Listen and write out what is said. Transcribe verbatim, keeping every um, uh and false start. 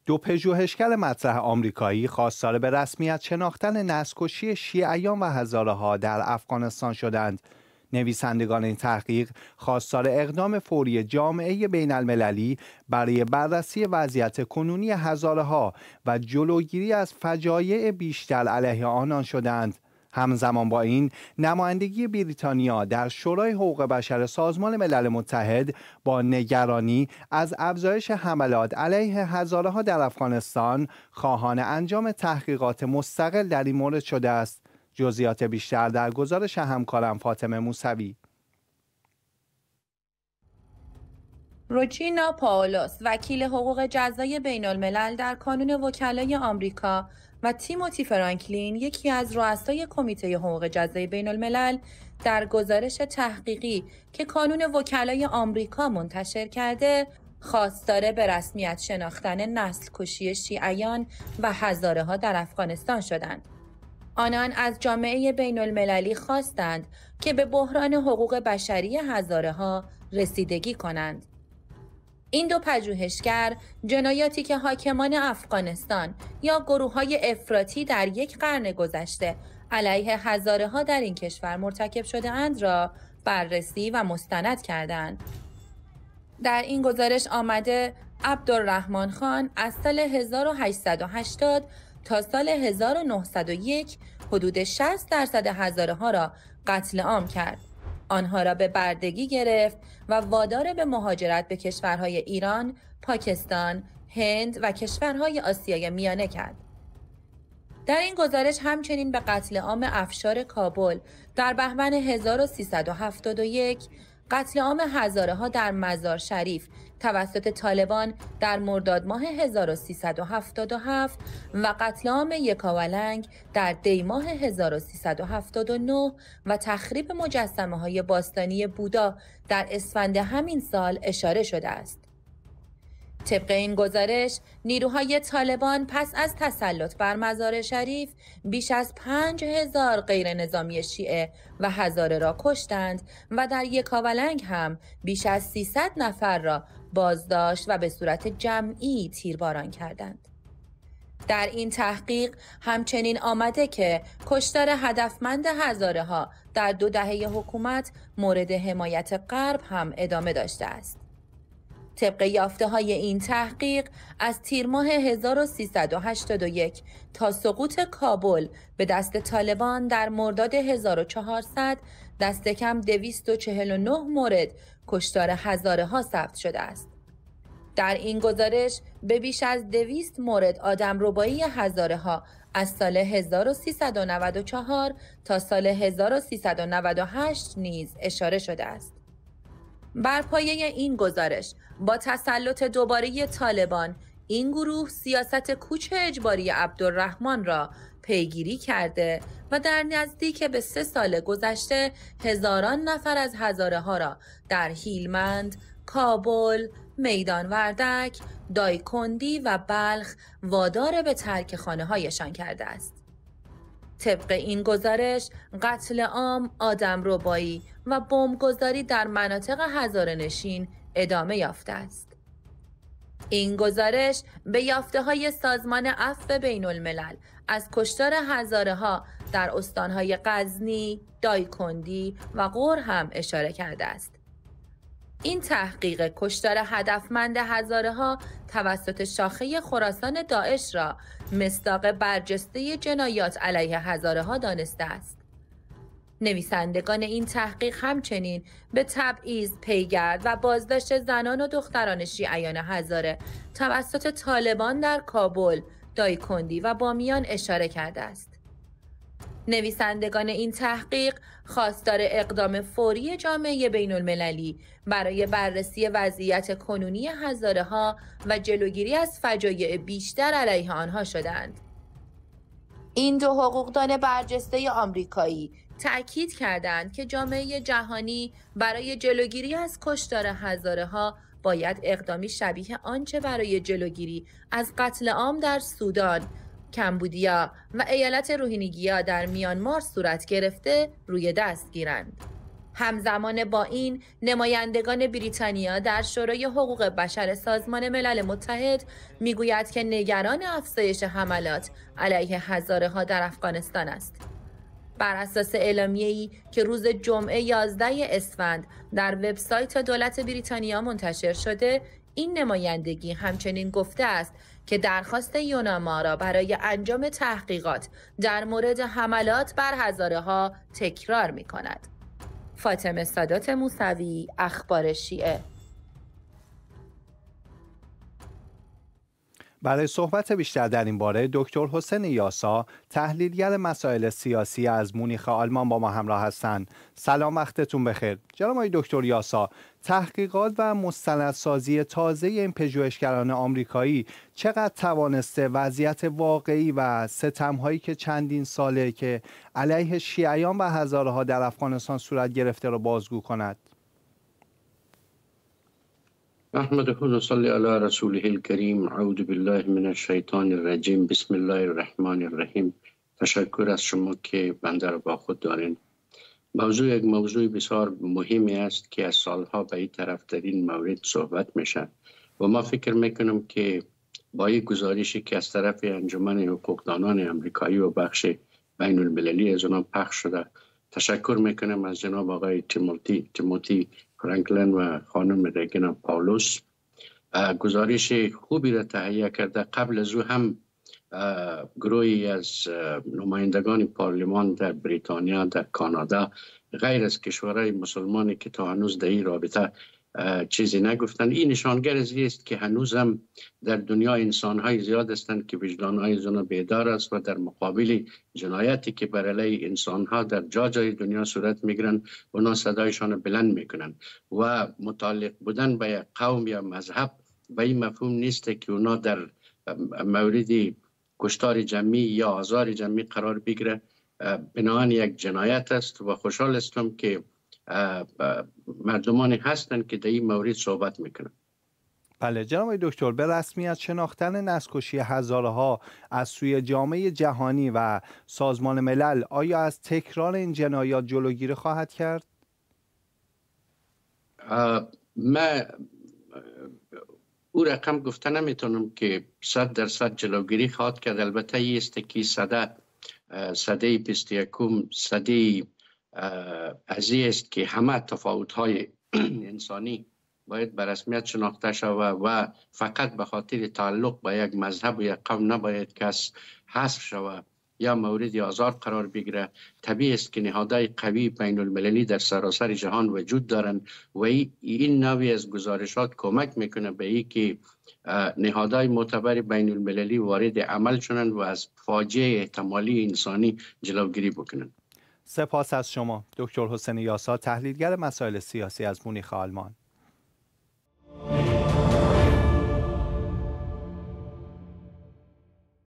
دو پژوهشگر مطرح آمریکایی خواستار به رسمیت شناختن نسل‌کشی شیعیان و هزاره‌ها در افغانستان شدند. نویسندگان این تحقیق خواستار اقدام فوری جامعه بین المللی برای بررسی وضعیت کنونی هزاره‌ها و جلوگیری از فجایع بیشتر علیه آنان شدند. همزمان با این، نمایندگی بریتانیا در شورای حقوق بشر سازمان ملل متحد با نگرانی از افزایش حملات علیه هزاره‌ها در افغانستان خواهان انجام تحقیقات مستقل در این مورد شده است. جزئیات بیشتر در گزارش همکارم فاطمه موسوی. روجینا پاولوس، وکیل حقوق جزای بین الملل در کانون وکلای آمریکا، و تیموتی فرانکلین، یکی از رؤسای کمیته حقوق جزای بین الملل، در گزارش تحقیقی که کانون وکلای آمریکا منتشر کرده، خواستار به رسمیت شناختن نسل کشی شیعیان و هزاره‌ها در افغانستان شدند. آنان از جامعه بین المللی خواستند که به بحران حقوق بشری هزاره‌ها رسیدگی کنند. این دو پژوهشگر جنایاتی که حاکمان افغانستان یا گروه‌های افراطی در یک قرن گذشته علیه هزاره‌ها در این کشور مرتکب شده اند را بررسی و مستند کردند. در این گزارش آمده عبدالرحمن خان از سال هزار و هشتصد و هشتاد تا سال هزار و نهصد و یک حدود شصت درصد هزاره‌ها را قتل عام کرد. آنها را به بردگی گرفت و وادار به مهاجرت به کشورهای ایران، پاکستان، هند و کشورهای آسیای میانه کرد. در این گزارش همچنین به قتل عام افشار کابل در بهمن هزار و سیصد و هفتاد و یک، قتل عام هزاره‌ها در مزار شریف توسط طالبان در مرداد ماه هزار و سیصد و هفتاد و هفت و قتل عام یکاولنگ در دی ماه هزار و سیصد و هفتاد و نه و تخریب مجسمه‌های باستانی بودا در اسفند همین سال اشاره شده است. طبق این گزارش، نیروهای طالبان پس از تسلط بر مزار شریف بیش از پنج هزار غیر نظامی شیعه و هزاره را کشتند و در یکاولنگ هم بیش از سیصد نفر را بازداشت و به صورت جمعی تیرباران کردند. در این تحقیق همچنین آمده که کشتار هدفمند هزاره‌ها در دو دهه حکومت مورد حمایت غرب هم ادامه داشته است. طبق یافته‌های این تحقیق، از تیر ماه هزار و سیصد و هشتاد و یک تا سقوط کابل به دست طالبان در مرداد هزار و چهارصد، دست کم دویست و چهل و نه مورد کشتار هزاره‌ها ثبت شده است. در این گزارش به بیش از دویست مورد آدمربایی هزاره‌ها از سال هزار و سیصد و نود و چهار تا سال هزار و سیصد و نود و هشت نیز اشاره شده است. بر پایه این گزارش، با تسلط دوباره طالبان، این گروه سیاست کوچ اجباری عبدالرحمن را پیگیری کرده و در نزدیک به سه سال گذشته هزاران نفر از هزاره‌ها را در هیلمند، کابل، میدان وردک، دایکندی و بلخ وادار به ترک خانه‌هایشان کرده است. طبق این گزارش، قتل عام، آدمربایی و بمبگذاری در مناطق هزاره‌نشین ادامه یافته است. این گزارش به یافته‌های سازمان عفو بین الملل از کشتار هزاره‌ها در استان‌های غزنی، دایکندی و غور هم اشاره کرده است. این تحقیق کشتار هدفمند هزاره‌ها توسط شاخه خراسان داعش را مصداق برجسته جنایات علیه هزاره‌ها دانسته است. نویسندگان این تحقیق همچنین به تبعیض، پیگرد و بازداشت زنان و دختران شیعیان هزاره توسط طالبان در کابل، دایکندی و بامیان اشاره کرده است. نویسندگان این تحقیق خواستار اقدام فوری جامعه بین المللی برای بررسی وضعیت کنونی هزاره‌ها و جلوگیری از فجایع بیشتر علیه آنها شدند. این دو حقوقدان برجسته آمریکایی تأکید کردند که جامعه جهانی برای جلوگیری از کشتار هزاره‌ها باید اقدامی شبیه آنچه برای جلوگیری از قتل عام در سودان، کمبودیا و ایالت روهینگیا در میانمار صورت گرفته روی دست گیرند. همزمان با این، نمایندگان بریتانیا در شورای حقوق بشر سازمان ملل متحد میگوید که نگران افزایش حملات علیه هزاره ها در افغانستان است. بر اساس اعلامیه‌ای که روز جمعه یازده اسفند در وبسایت دولت بریتانیا منتشر شده، این نمایندگی همچنین گفته است که درخواست یوناما را برای انجام تحقیقات در مورد حملات بر هزاره ها تکرار می کند. فاطمه سادات موسوی، اخبار شیعه. برای صحبت بیشتر در این باره دکتر حسین یاسا، تحلیلگر مسائل سیاسی از مونیخ آلمان با ما همراه هستند. سلام، وقتتون بخیر. جناب آقای دکتر یاسا، تحقیقات و مستندسازی تازه این پژوهشگران آمریکایی چقدر توانسته وضعیت واقعی و ستم‌هایی که چندین ساله که علیه شیعیان و هزاره ها در افغانستان صورت گرفته را بازگو کند؟ نحمده و نصلی علی رسوله الکریم. اعوذ بالله من الشیطان الرجیم. بسم الله الرحمن الرحیم. تشکر از شما که بنده را با خود دارین. موضوع یک موضوع بسیار مهمی است که از سالها به این طرف در این مورد صحبت میشه و ما فکر میکنم که با این گزارشی که از طرف انجمن حقوقدانان امریکایی و بخش بین المللی از آنها پخش شده، تشکر میکنم از جناب آقای تیموتی تیموتی فرانکلین و خانم رگینا پاولوس. گزارش خوبی را تهیه کرده. قبل از او هم گروهی از نمایندگان پارلمان در بریتانیا، در کانادا، غیر از کشورهای مسلمانی که تا هنوز در این رابطه چیزی نگفتند. این نشانگر است که هنوز هم در دنیا انسان‌های زیاد هستند که وجدان‌های زنا بیدار است و در مقابل جنایتی که بر علیه انسان‌ها در جا جای دنیا صورت می‌گیرند اونا صدایشان بلند می‌کنند و متعلق بودن به یک قوم یا مذهب به این مفهوم نیست که اونا در مورد کشتار جمعی یا آزار جمعی قرار بگیره. بنابراین یک جنایت است و خوشحال هستم که مردمانی هستند که در این مورد صحبت میکنند. بله جناب دکتر، به رسمیت شناختن نسل‌کشی هزاره ها از سوی جامعه جهانی و سازمان ملل آیا از تکرار این جنایات جلوگیری خواهد کرد؟ من او رقم گفته نمیتونم که صد درصد جلوگیری خواهد کرد. البته این است که صده صده بیست و یکم صده ازی است که همه تفاوت‌های انسانی باید به رسمیت شناخته شود و فقط به خاطر تعلق به یک مذهب و یک قوم نباید کس حذف شود یا مورد آزار قرار بگیره. طبیعی است که نهادهای قوی بین المللی در سراسر جهان وجود دارند و این نوعی از گزارشات کمک میکنه به این که نهادهای معتبر بین المللی وارد عمل شدند و از فاجعه احتمالی انسانی جلوگیری بکنند. سپاس از شما دکتر حسین یاسا، تحلیلگر مسائل سیاسی از مونیخ آلمان.